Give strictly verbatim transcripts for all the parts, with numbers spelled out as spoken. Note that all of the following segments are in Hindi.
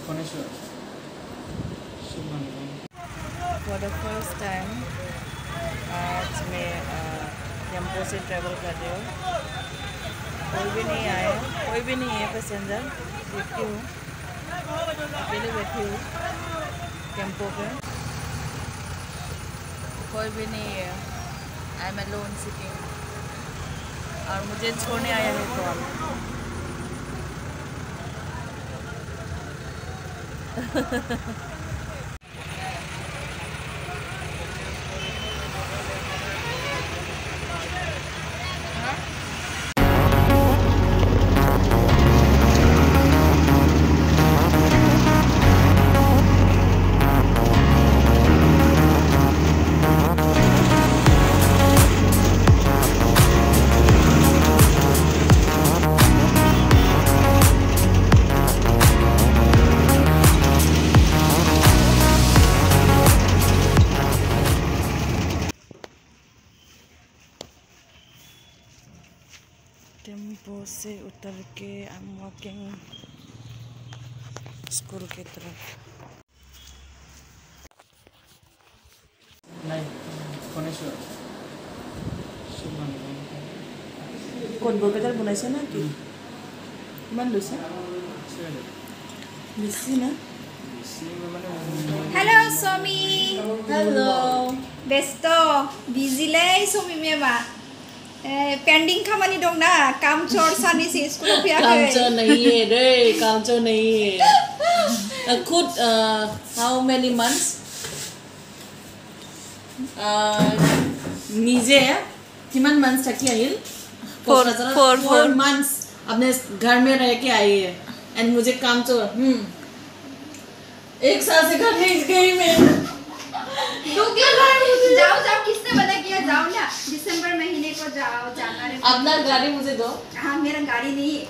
For the first time आज मैं टेम्पो से ट्रैवल कर रही हूँ। कोई भी नहीं आया, कोई भी नहीं है पैसेंजर। देखती हूँ, अकेले बैठी हूँ टेम्पो पे, कोई भी नहीं है। आई एम अलोन सिटिंग और मुझे छोड़ने आया है कौन? टेम्पो से उतर के आई एम वॉकिंग स्कूल की तरफ। कौन बोल के बनाइছে ना कि किमान লৈছে बेसी ना? हेलो सोमी। हेलो व्यस्त बिजिलै सोमी मेमा पेंडिंग खामानि दं ना काम चोर सानि से स्कूल फैयाखै। काम चोर नहीं है रे, काम चोर नहीं है। खुद हाउ मेनी मंथ्स निजे किमान मंथ्स थकी आइल? फोर फोर फोर मंथ्स अपने घर में रह के आई है एंड मुझे काम चोर। हम्म एक साल से घर नहीं गई मैं। तू क्या कर रही? जाओ जाओ, किसने मना किया? जाओ ना, दिसंबर महीने को जाओ, जाना रे। अपना गाड़ी मुझे दो। हाँ मेरा गाड़ी नहीं है।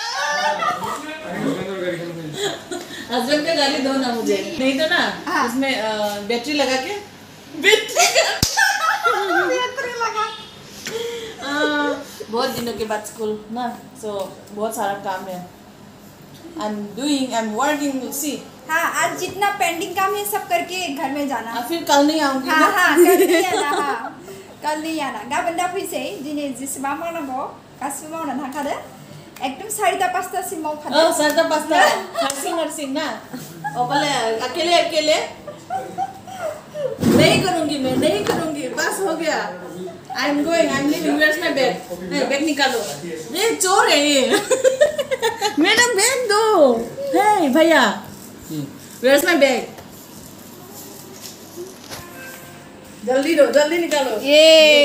हस्बैंड का गाड़ी दो ना मुझे। नहीं तो ना हाँ। उसमें बैटरी लगा के बैटरी बैटरी लगा बहुत दिनों के बाद स्कूल ना, सो बहुत सारा काम है। I am doing I am working see. हाँ आज जितना पेंडिंग काम है सब करके घर में जाना। आ, फिर कल नहीं आऊंगी। हाँ हाँ कल नहीं आना। हाँ कल नहीं आना। गाबोन दा फैसै दिनै जेसेबां मावनांगौ गासिबो मावनानै थांखादो। एकदम सारिता पाँचटासिम मावखादो। ओ सारिता पाँचटा हरसिंग हरसिंग ना ओपले अकेले अकेले नहीं करूंगी मैं, नहीं करूंगी, बस हो गया। I am going, I am leaving. Where is my bag? नहीं बैग निकालो, ये चोर है ये। मेरा बैग दो। हे भैया वेयर इज माय बैग? जल्दी दो, जल्दी निकालो। ये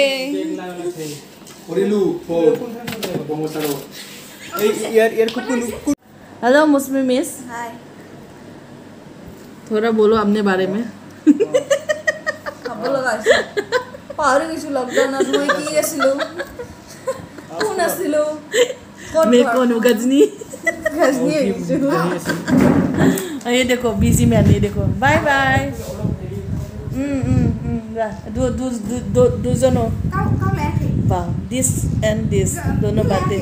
हेलो मुस्मी मिस। हाय थोड़ा बोलो अपने बारे में। খাব লগা আছে পাহৰি গৈছো লকডাউনত মই কি আছিলো কোন আছিলো मैं कौन हूँ? गजनी। गजनी ये देखो बिजी मैन, ये देखो बाय बाय। हम्म हम्म हम्म दो दो दो दो जनों काउ काउ लायाखै वाह दिस एंड दिस दोनों बातें।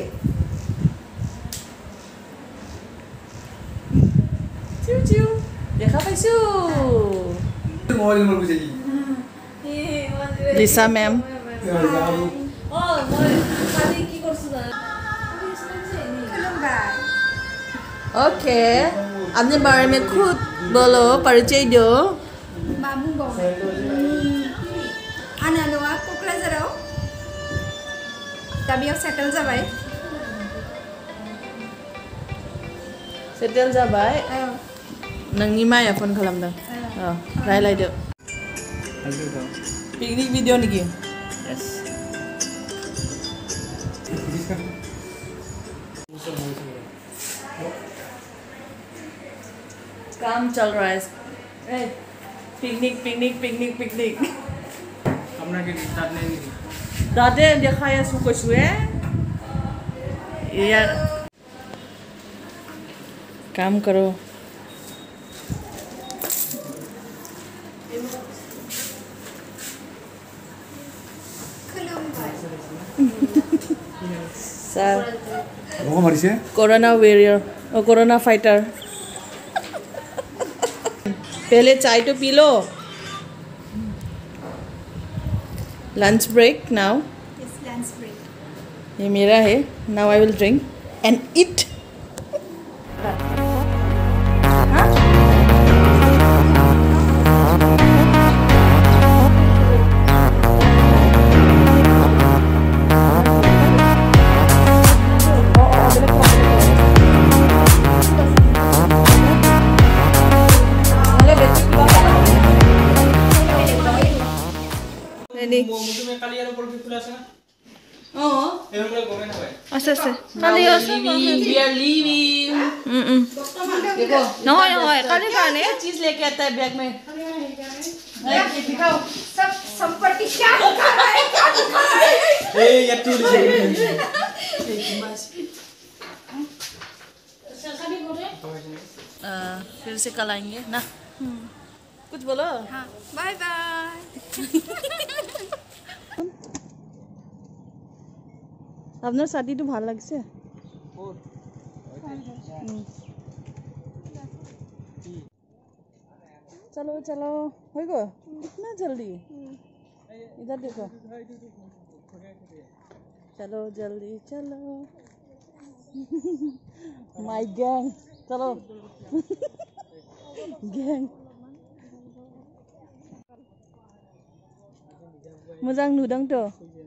चिउ चिउ देखा पाइছো लिसा मैम। ओके अपने बारे में खुद बोलो, परिचय दो। मा बुंबावनो आंना न'आ क'क्राझाराव दा बेयाव सेटेल जाबाय। सेटेल जाबाय। औ नोंनि माया फन खालामदों। औ रायलायदो। पिकनिक वीडियो निकी? यस काम चल रहा है। ए पिकनिक पिकनिक पिकनिक पिकनिक अपना के स्टार्ट नहीं की दादे देखाया सु কৈছো ए यार काम करो। 뭐가 말이지? कोरोना वेरियर और कोरोना फाइटर। पहले चाय तो पी लो. Lunch break now. It's lunch break. ये मेरा है. Now I will drink and eat. আছে আছে কালি আছে We are leaving. নহয় নহয় কালি কাৰণে चीज लेके आता है बैग में. दिखाओ सब संपत्ति क्या दिखा रहा है क्या दिखा रहा है ए ये टूट फिर से कल आएंगे ना. कुछ बोलो. हाँ बाय बाय আপনার শাড়িটা ভালো লাগছে. चलो चलो हो गो इतना जल्दी. इधर देखो. चलो जल्दी चलो. माय गैंग चलो. गैंग मोजां नुदों तो.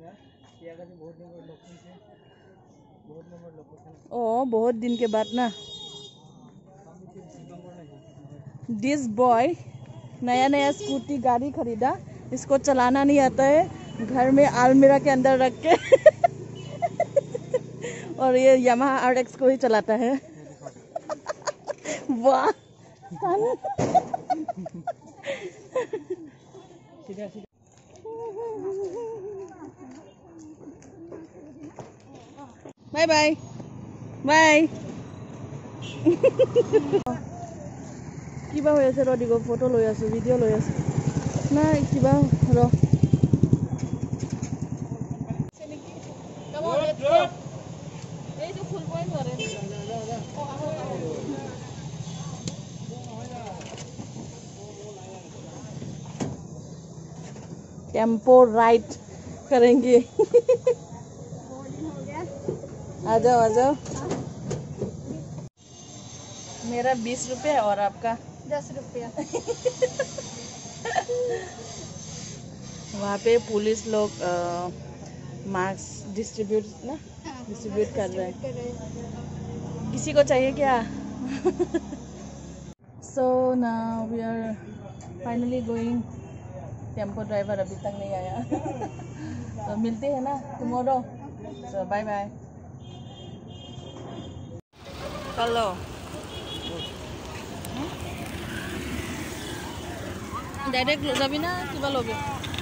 ओ बहुत दिन के बाद ना. दिस बॉय नया नया स्कूटी गाड़ी खरीदा. इसको चलाना नहीं आता है. घर में अलमीरा के अंदर रख के और ये यामाहा आर एक्स को ही चलाता है. वाह बाय बाय बाय. কিবা হৈ আছে ৰ দিগো ফটো লৈ আছো ভিডিঅ' লৈ আছো নাই কিবা ৰ टेम्पो राइड करेंगे. आ जाओ आ जाओ. मेरा बीस रुपये और आपका दस रुपया. वहाँ पे पुलिस लोग मास्क डिस्ट्रीब्यूट ना डिस्ट्रीब्यूट कर रहे हैं. किसी को चाहिए क्या? So now we are finally going. Tempo driver अभी तक नहीं आया. तो मिलते हैं ना टुमारो. So bye bye. चलो डायरेक्ट लो जाबी ना किबा लोगे.